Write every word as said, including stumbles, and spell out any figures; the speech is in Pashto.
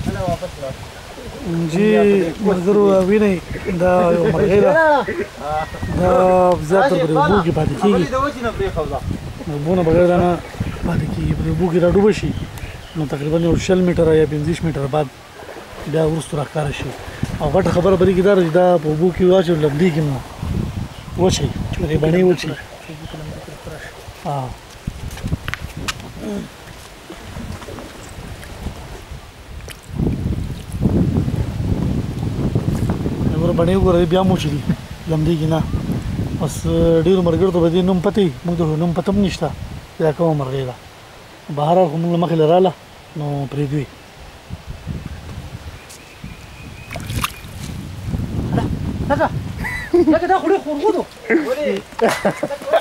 جی ملګرو وینئ دا یو مرغۍ ده دا زیاتره پرې اوبو کې پاتې کېږي اوبو نه بغیر دا نه پاتې کېږي پرې اوبو کې راډوبه شي نو تقریبا یو شل میټره یا پنځه میټره بعد بیا وروسته راښکاره شي او غټه خبره په دې کې دا ده چې دا په اوبو کې واچوي لمدېږي نو وچوي چې پرې بڼې وچوي بڼې وګوره بیا مو چې دي لمدېږي نه بس ډېرو ملګرو ته به دې نوم پته وي موږ ته نوم پته هم نشته دا کومه مرغۍ ده بهرحال خو موږ له مخې له راله نو پرېږدوي لکه لکه دا خو ډېر خورغوت و